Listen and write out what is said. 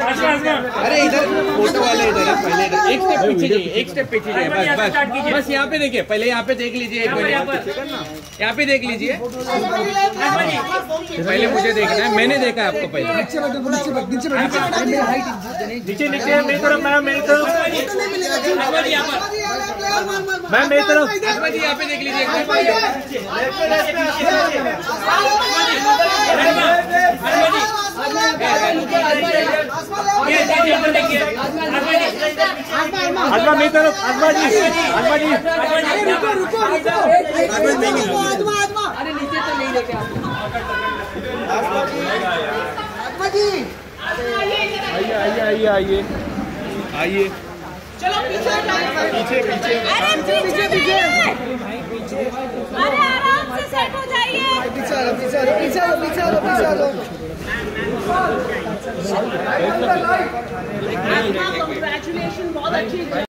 अरे इधर फोटो वाले इधर है, पहले इधर एक स्टेप पीछे जाइए, एक स्टेप पीछे जाइए, बस बस बस यहाँ पे देखिए, पहले यहाँ पे देख लीजिए, एक मिनट यहाँ पे देख लीजिए, पहले मुझे देखना है, मैंने देखा है आपको पहले। नीचे नीचे मेरी तरफ मैम, मेरी तरफ मैम, मेरी तरफ जी यहाँ पे देख लीजिए, आसमा मेरी तरफ, आसमा जी, आसमा जी, अरे नीचे तो नहीं लेके आइए आइए आइए आइए आइए, चलो पीछे पीछे पीछे, अरे पीछे पीछे, अरे आराम से सेट हो जाइए। कंग्रेचुलेशन, बहुत अच्छी।